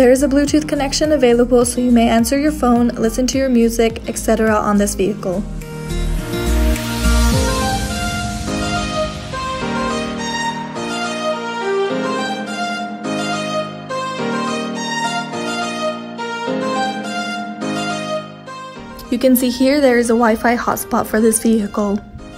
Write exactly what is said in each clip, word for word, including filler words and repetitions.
There is a Bluetooth connection available, so you may answer your phone, listen to your music, et cetera on this vehicle. You can see here there is a Wi-Fi hotspot for this vehicle.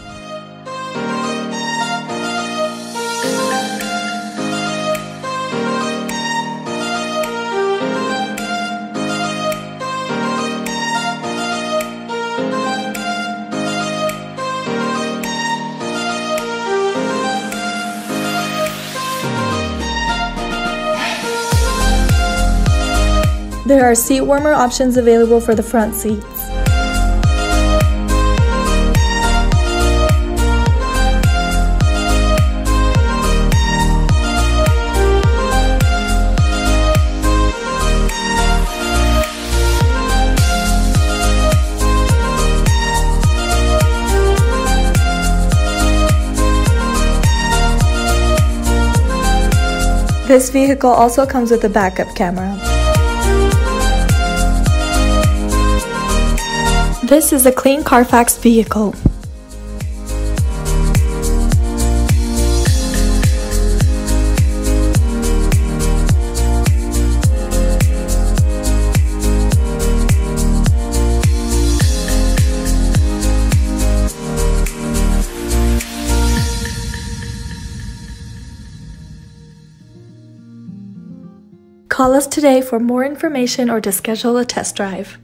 There are seat warmer options available for the front seats. This vehicle also comes with a backup camera. This is a clean Carfax vehicle. Call us today for more information or to schedule a test drive.